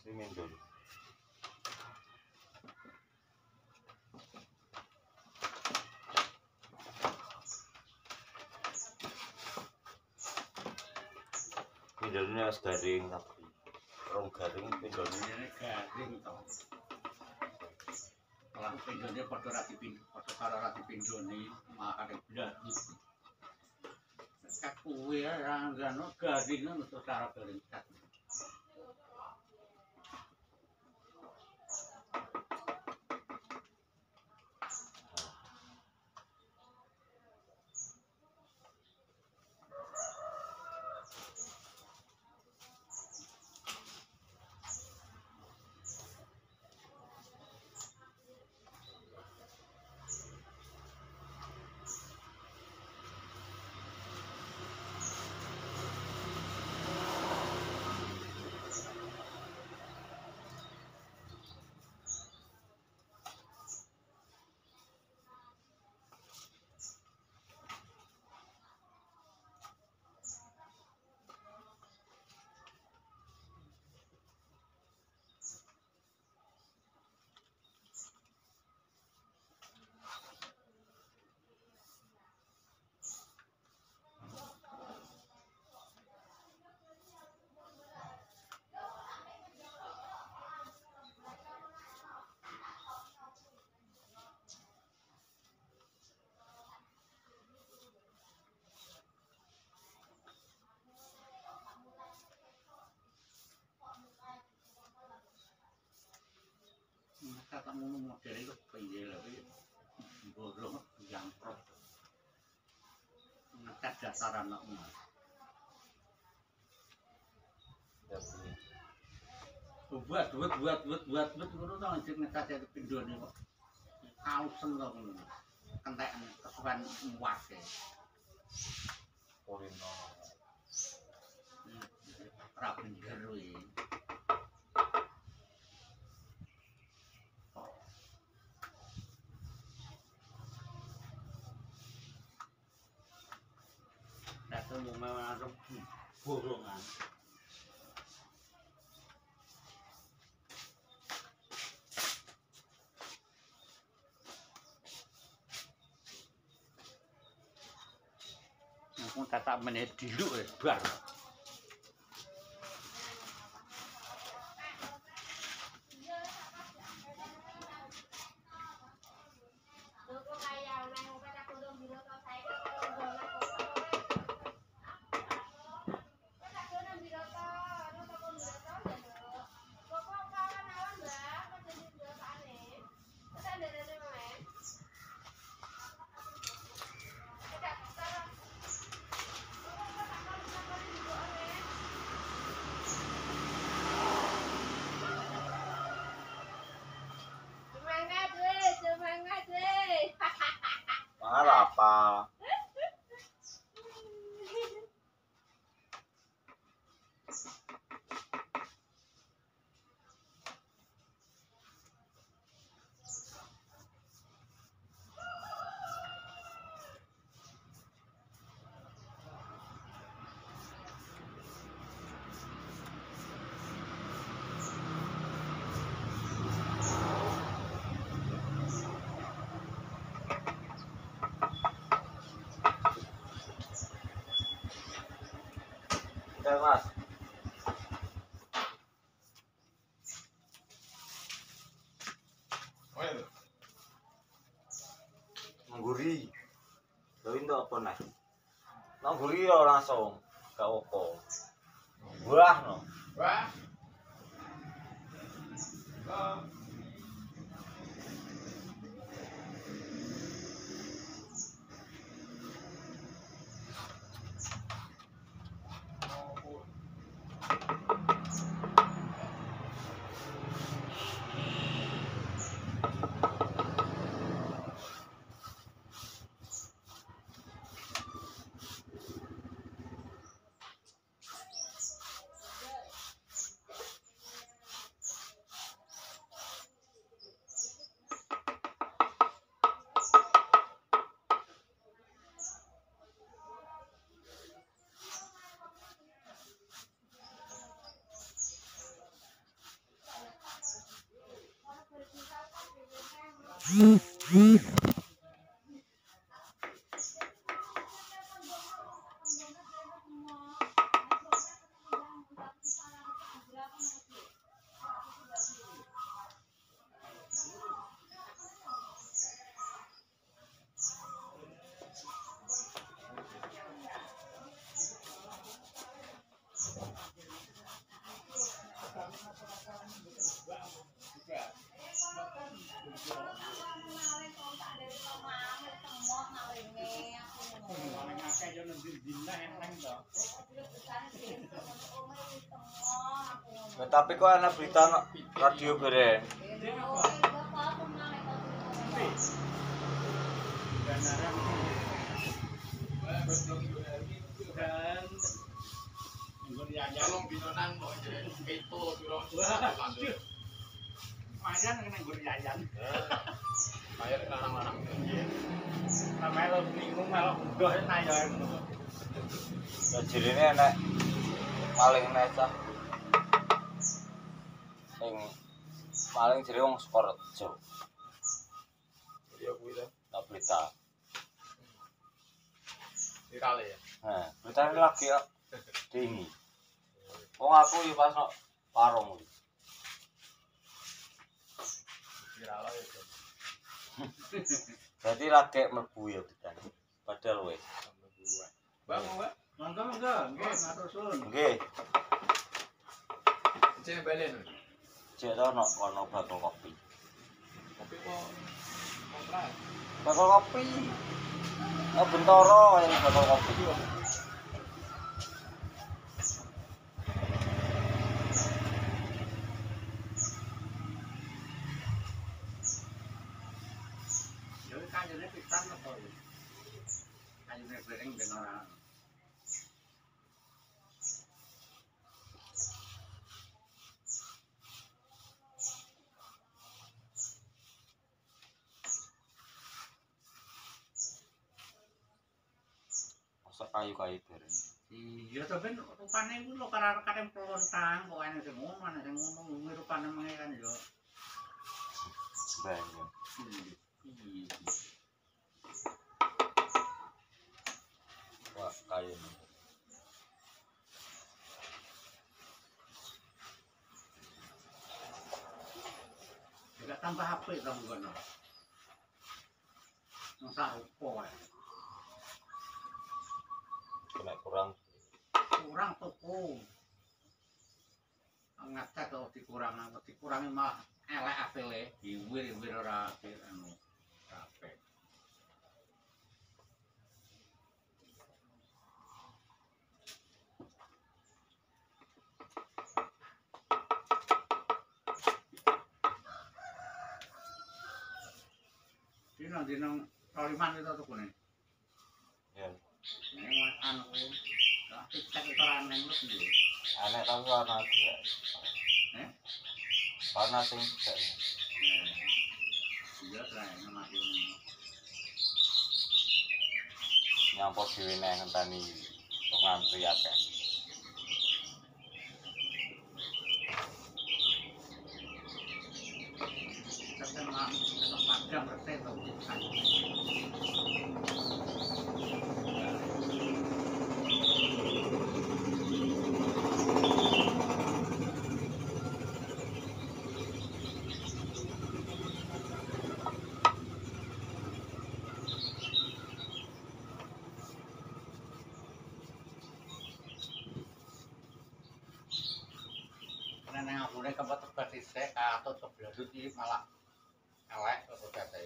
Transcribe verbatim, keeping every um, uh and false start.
asli mendol. Mendolnya harus garing tapi rong garing mendolnya garing toh. Kalau mendolnya padha ra dipindho, padha karo ra dipindhoni makane bladi. Sak kuwi ra ngono garing ngono cara garing sak. Kata ngono model itu piye lho iki. Bolong jangkrik. Nekat dasar anakmu. Ya bunyi. Buat buat buat buat buat buat ngono to anjir nekat ya pindhone kok. Kausen to ngono. Kentekan kesuwen muwake. Polino. Ra bener kuwi. Datang mau malam borongan. Aku kata menit dulu eh bar. Marah apa? Ya mas. Mengguri. Lho itu apa nih? Mengguri ya langsung. Gak apa. Buah no. Wah. Oh. Nah, tapi kok ana berita no radio bareng. Tolong binonan mau jadi itu durung. Mayan kena nggur yayan. Bayar lanang-lanang. Melo bingung melo udah nayan. Ya jirine enek maling necah. Sing maling jere wong Sukorejo. Iya kuwi ta. Tak berita. Viral ya. Nah, berita ini lagi ya tinggi. Wong aku yo pas no warung kuwi. Viral ya. Jadi lagi mlebu ya beritane. Padahal wis. Bang, Mbak. Mangga mangga, nggih matur suwun. Nggih, Cene balen. jek ono kono bakul kopi. Kopi kok kontrak. Bakul kopi. Oh, Bentoro yang bakul kopi. Yo kanjene pisan apa iki? Kanjene bereng ben ora. Masak kayu-kayu bareng. Iya to ben rupane iku lho karo-karo pelontang kok ana sing ngono ana sing ngono rupane meneh kan yo. Banyak. Iya. Wah, kayu. Juga tambah apik to ngono. Masa rupo wae. Kena kurang. Kurang tuku. Ngecek kok dikurang apa dikurangi mah elek apile diwir-wir ora apik anu apik. Dino dino roliman itu tukune. Ya. Ini anu kuwi. Tapi cek ora neng wis ndi. Anek tapi warna juga. Eh? Warna sing juga. Iya, saya mati. Nyampur dhewe nek ngenteni kok ngantri akeh. Tapi mah tempat jam resep to. Neng aku nek kebet kebet isek atau kebladut iki malah elek kok date.